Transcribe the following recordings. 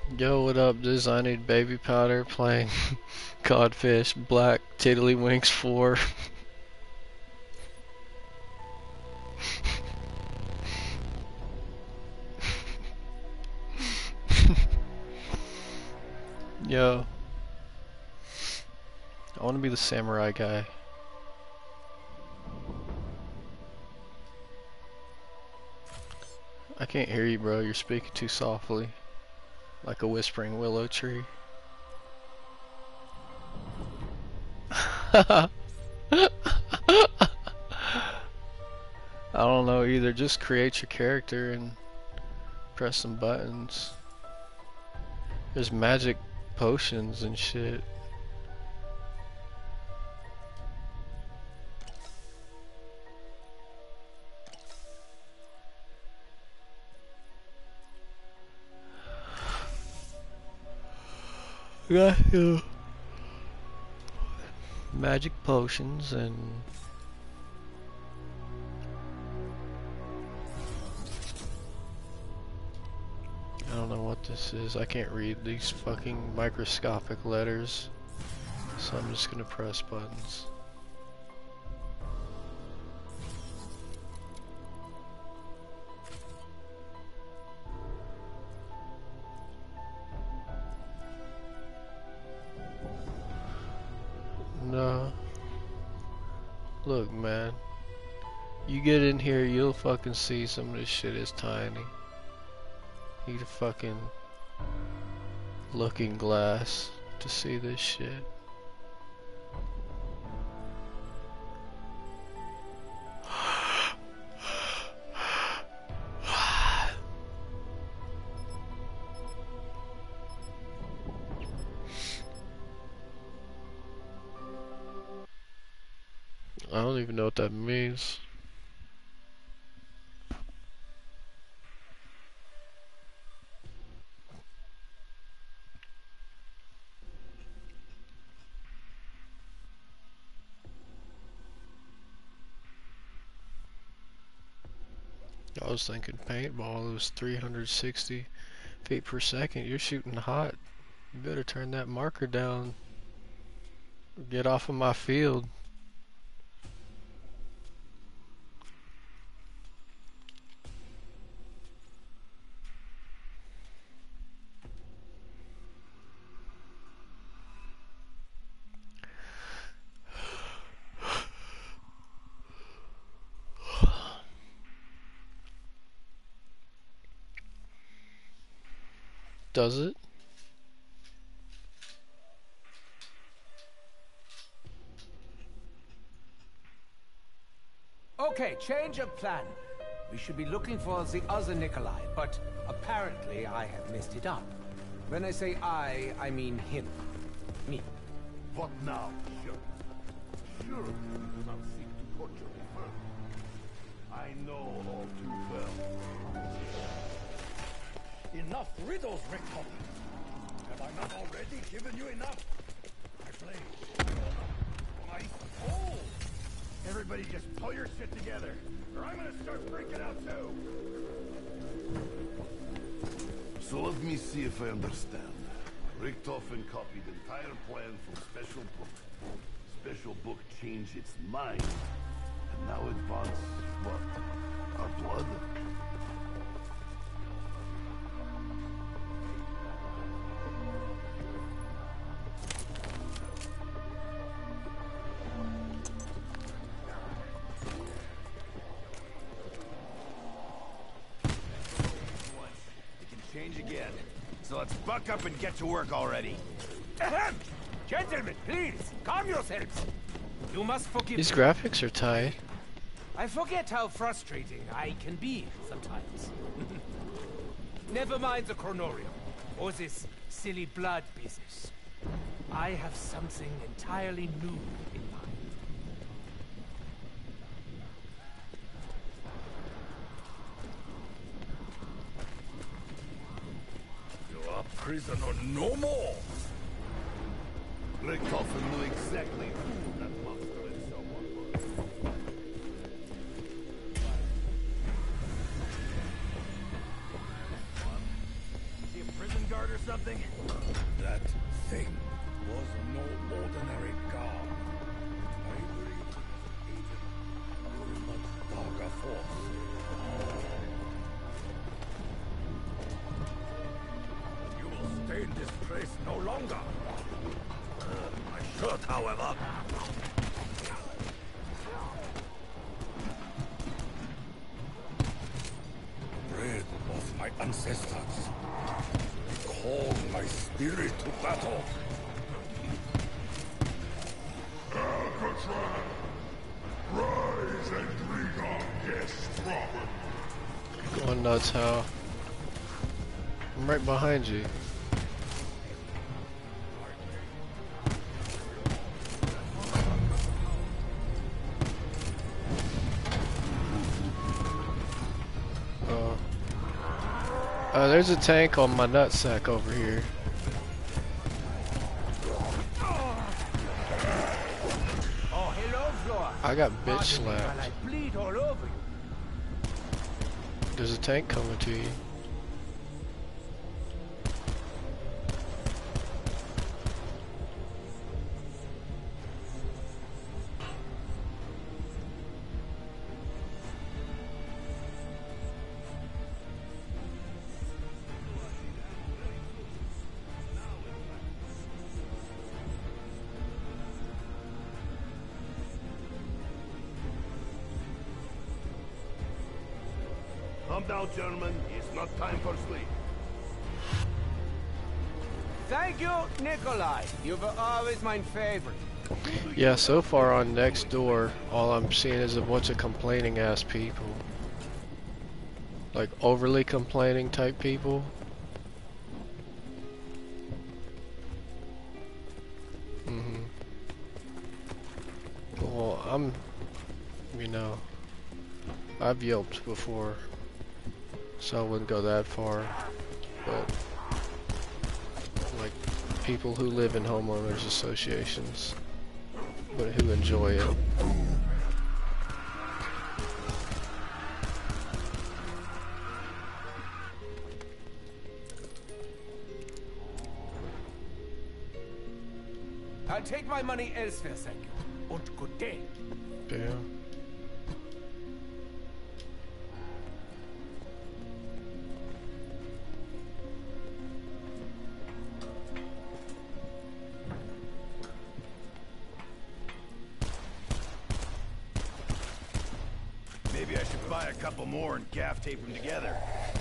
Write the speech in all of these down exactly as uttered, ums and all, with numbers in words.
Yo, what up? This I need baby powder playing Codfish Black Tiddlywinks four. Yo, I want to be the samurai guy. I can't hear you, bro. You're speaking too softly, like a whispering willow tree. I don't know either. Just create your character and press some buttons. There's magic potions and shit. Yeah, yeah. Magic potions and I don't know what this is. I can't read these fucking microscopic letters, so I'm just gonna press buttons. No. Look, man. You get in here, you'll fucking see some of this shit is tiny. You need a fucking looking glass to see this shit. I don't even know what that means. I was thinking paintball, it was three hundred sixty feet per second. You're shooting hot. You better turn that marker down. Get off of my field. Does it? Okay, change of plan. We should be looking for the other Nikolai, but apparently I have messed it up. When I say I, I mean him. Me. What now, sure? Sure, you do not seek to torture me further. I know all too well. Enough riddles, Rickon! Have I not already given you enough? My blade, my soul! Everybody just pull your shit together, or I'm gonna start freaking out too! So let me see if I understand. Richtofen copied entire plan from Special Book. Special Book changed its mind, and now it wants, what, our blood? Again. So let's buck up and get to work already. Ahem! Gentlemen, please, calm yourselves. You must forgive These me. graphics are tight. I forget how frustrating I can be sometimes. Never mind the chronorium, or this silly blood business. I have something entirely new in mind. Prisoner no more! Richtofen knew exactly who that monster in someone was. See a prison bodyguard or something? That thing was no ordinary guard. I believe it was agent of a much darker force. You will stay in this place no longer. Uh, my shirt, however. Bread of my ancestors. Call my spirit to battle. Alcatraz! Rise and greet our guests properly. Going nuts, Hal. I'm right behind you. Oh. Uh, there's a tank on my nutsack over here. Oh, hello, Floor. I got bitch Pardon me while slapped. I bleed all over you. There's a tank coming to you. Calm down, gentlemen. It's not time for sleep. Thank you, Nikolai. You were always my favorite. Yeah, so far on Next Door, all I'm seeing is a bunch of complaining ass people. Like overly complaining type people. Mhm. Well, I'm, you know, I've yelped before, so I wouldn't go that far, but like people who live in homeowners associations, but who enjoy it. I'll take my money elsewhere, thank you. Und good day. Yeah. Maybe I should buy a couple more and gaff tape them together.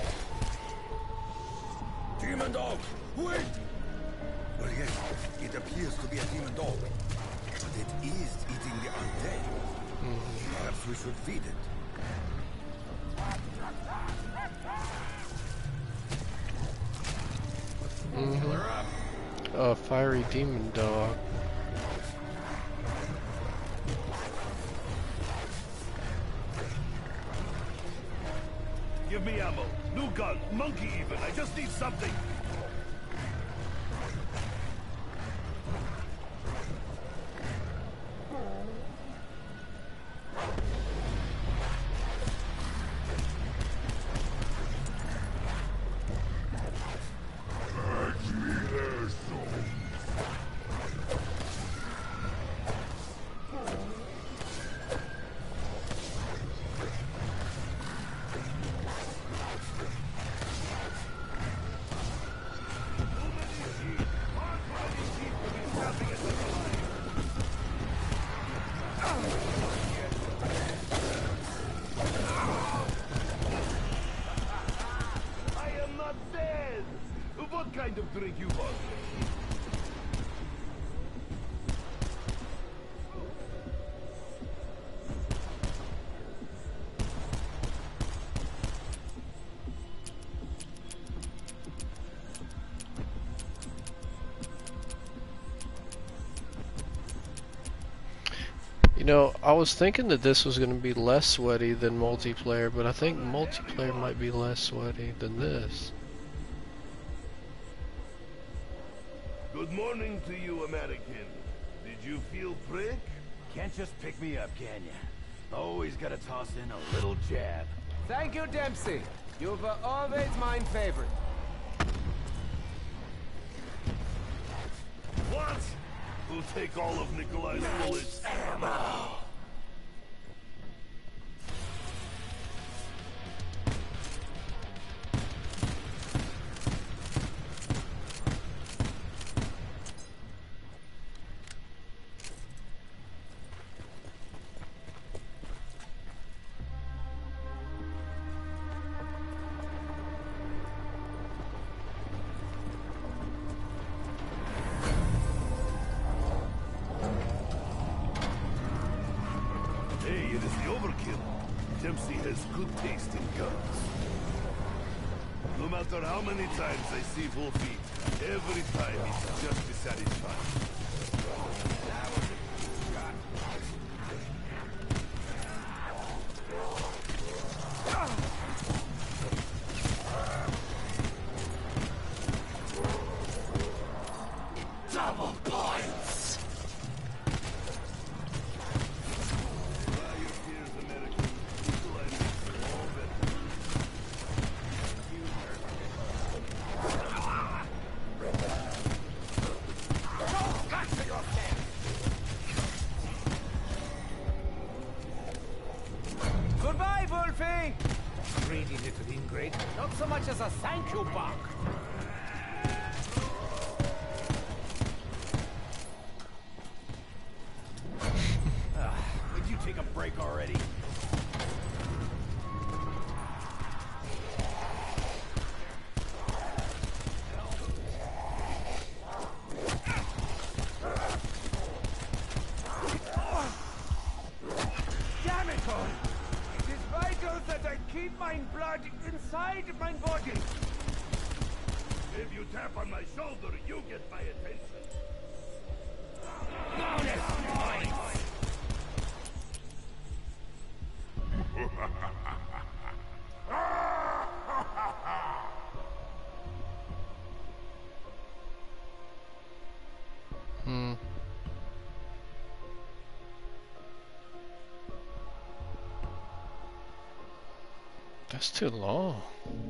Demon dog! Wait! Well, yes, it appears to be a demon dog. But it is eating the undead. Perhaps we should feed it. Mm-hmm. A fiery demon dog. Give me ammo. New gun. Monkey even. I just need something. What kind of drink you want? You know, I was thinking that this was going to be less sweaty than multiplayer, but I think multiplayer might be less sweaty than this. Good morning to you, American. Did you feel prick? Can't just pick me up, can ya? Always gotta toss in a little jab. Thank you, Dempsey. You were always my favorite. take all of Nikolai's bullets. Hey, it is the overkill. Dempsey has good taste in guns. No matter how many times I see Wolf eat, every time it's just as satisfying. Double points! Goodbye, Wolfie! Greedy little ingrate. Not so much as a thank you, Buck. Would you take a break already? Damn it all! It is vital that I keep my blood inside my body. If you tap on my shoulder, you get my attention. Bonus points! Hmm. That's too long.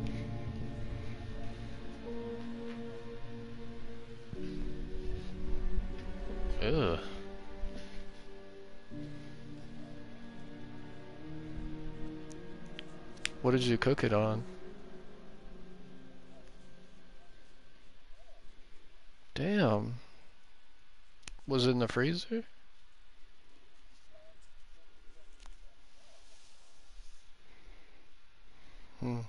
Ugh. What did you cook it on? Damn. Was it in the freezer? Hmm.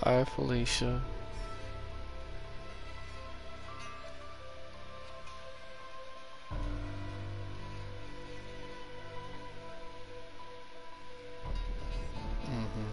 Bye, Felicia. Mm-hmm.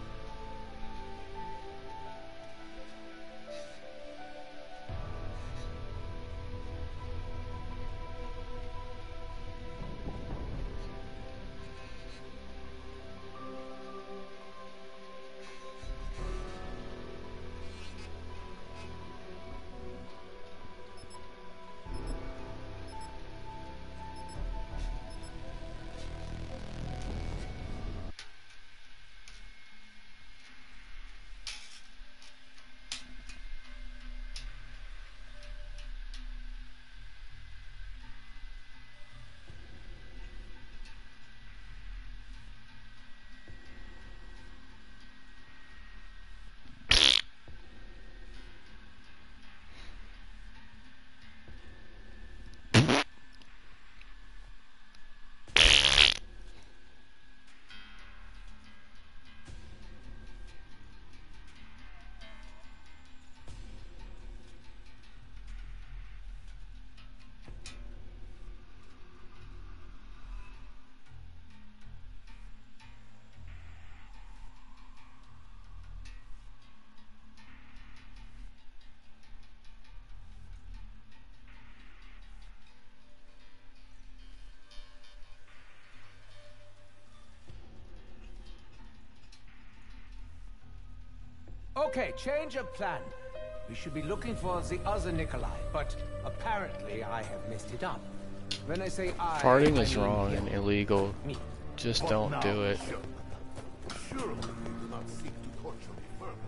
Okay, change of plan. We should be looking for the other Nikolai, but apparently I have messed it up. When I say I, Farting I is mean wrong him. and illegal. Me. Just But don't now, do it. sure- Surely you do not seek to torture me further.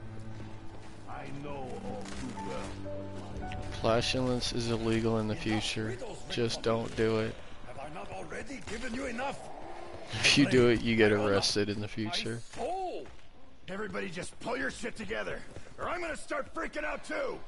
I know all too well. Flatulence is illegal in the future. Just don't do it. Have I not already given you enough? If you do it, you get arrested in the future. Oh! Everybody just pull your shit together, or I'm gonna start freaking out too!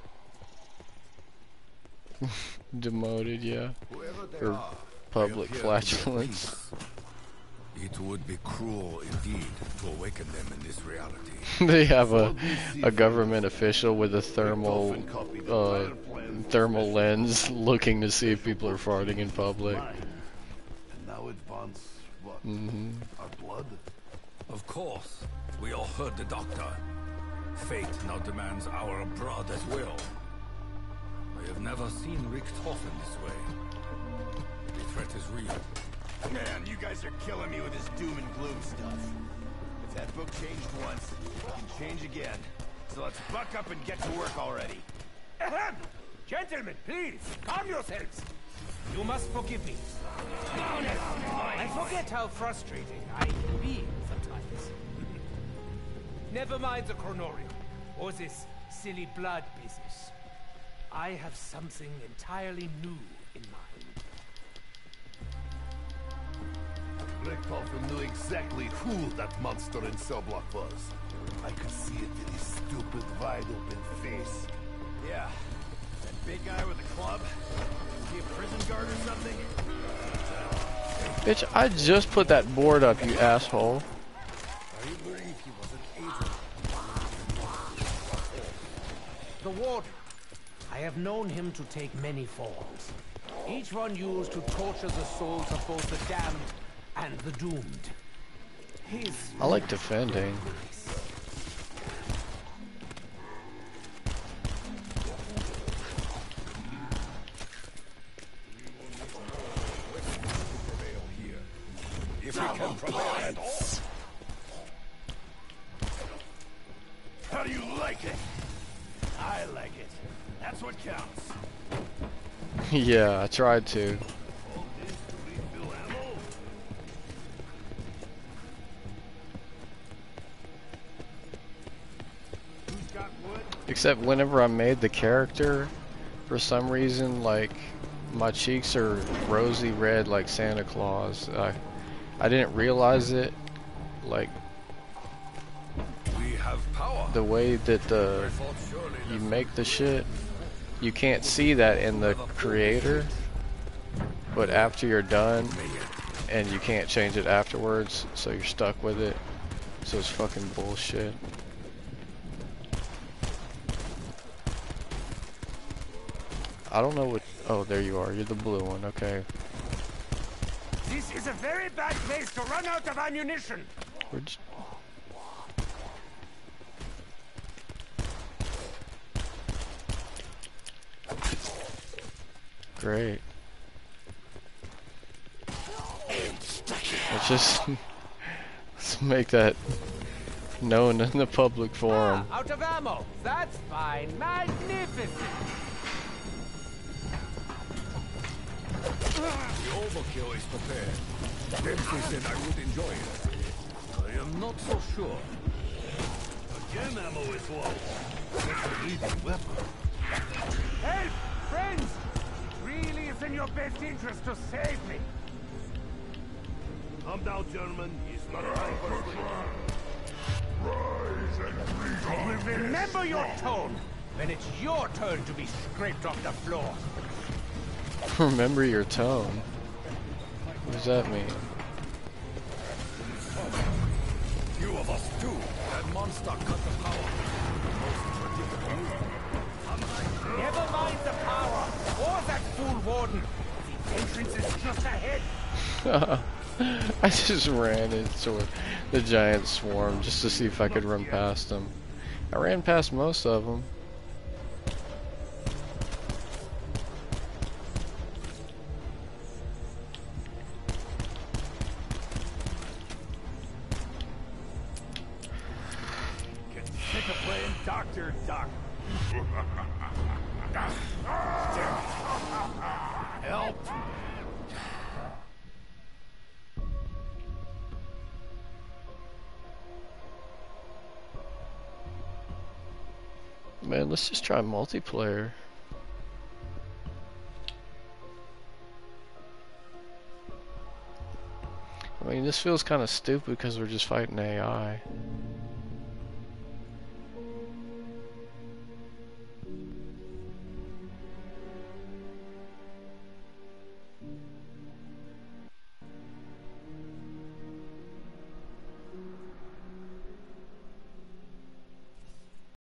Demoted, yeah. Whoever they For are, public they appear to be at flatulence. peace. It would be cruel indeed to awaken them in this reality. They have a a government official with a thermal uh, thermal lens looking to see if people are farting in public. Mine. And now it wants what? Mm-hmm. Our blood? Of course, we all heard the doctor. Fate now demands our blood as well. I have never seen Richthofen this way. The threat is real. Man, you guys are killing me with this doom and gloom stuff. If that book changed once, it can change again. So let's buck up and get to work already. Ahem! Gentlemen, please, calm yourselves. You must forgive me. I forget how frustrating I can be sometimes. Never mind the Chronorium, or this silly blood business. I have something entirely new in mind. Richthofen knew exactly who that monster in cell block was. I could see it in his stupid, wide-open face. Yeah. That big guy with the club? Is he a prison guard or something? Bitch, I just put that board up, you asshole. I believe he was an agent. The Warden. I have known him to take many forms. Each one used to torture the souls of both the damned and the doomed. He's I like defending. If we can prevail at all. How do you like it? I like it. That's what counts. Yeah, I tried to. All this to refill ammo? Who's got wood? Except whenever I made the character, for some reason, like, my cheeks are rosy red like Santa Claus. I, I didn't realize it, like, We have power. the way that the, I thought surely you that make the shit, you can't see that in the creator, but after you're done, and you can't change it afterwards, so you're stuck with it, so it's fucking bullshit. I don't know what. Oh, there you are. You're the blue one. Okay. This is a very bad place to run out of ammunition. Where'd you... Great. Let's just let's make that known in the public forum. Ah, out of ammo. That's fine. Magnificent. The overkill is prepared. Dempsey said I would enjoy it. I am not so sure. Again, ammo is low. That's a leading weapon. Help! Friends! Really is in your best interest to save me. Calm down, gentlemen. He's not time for sleep. Rise and read I on. will remember your tone when it's your turn to be scraped off the floor. Remember your tone. What does that mean? Few of us do. That monster cut the power. Most predictable. Never mind the power or that fool warden. The entrance is just ahead. I just ran into the giant swarm just to see if I could run past them. I ran past most of them. Get sick of playing Doctor Doc. Help! Man, let's just try multiplayer. I mean, this feels kind of stupid because we're just fighting A I.